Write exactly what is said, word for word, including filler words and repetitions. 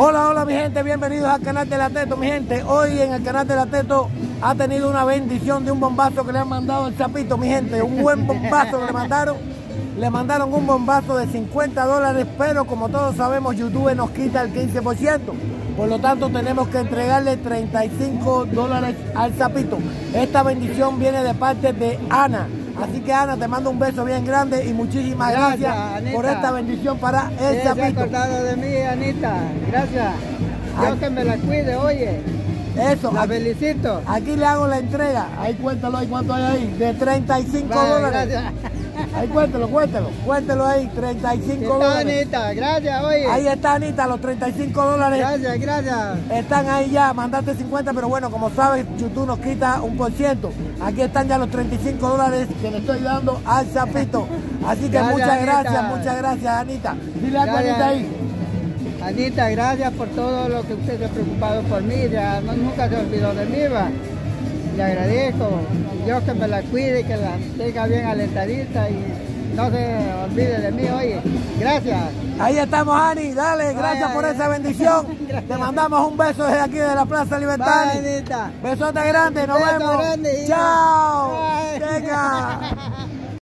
Hola, hola mi gente, bienvenidos al canal de La Teto, mi gente. Hoy en el canal de La Teto ha tenido una bendición de un bombazo que le han mandado el Chapito, mi gente. Un buen bombazo que le mandaron. Le mandaron un bombazo de cincuenta dólares, pero como todos sabemos, YouTube nos quita el quince por ciento. Por lo tanto, tenemos que entregarle treinta y cinco dólares al Chapito. Esta bendición viene de parte de Ana. Así que Ana, te mando un beso bien grande y muchísimas gracias, gracias por esta bendición para el sí, Chapito. Se ha acordado de mí, Anita. Gracias. Dios que me la cuide, oye. Eso. La aquí, felicito. Aquí le hago la entrega. Ahí cuéntalo ahí cuánto hay ahí. De treinta y cinco dólares. Gracias. Ahí cuéntelo, cuéntelo. Cuéntelo ahí, treinta y cinco dólares. Anita, gracias, oye. Ahí está Anita, los treinta y cinco dólares. Gracias, gracias. Están ahí ya, mandaste cincuenta, pero bueno, como sabes, YouTube nos quita un por ciento. Aquí están ya los treinta y cinco dólares que le estoy dando al Chapito. Así que gracias, muchas Anita. gracias, muchas gracias, Anita. Dile a Anita ahí. Anita, gracias por todo lo que usted se ha preocupado por mí. Ya no, nunca se olvidó de mí, va. Le agradezco. Dios que me la cuide, que la tenga bien alentadita y no se olvide de mí, oye. Gracias. Ahí estamos, Ani. Dale, gracias ay, por ay, esa bendición. Te mandamos un beso desde aquí de la Plaza Libertad. Bye, Anita. Besote grande, nos Beso vemos. Grande, chao. Venga.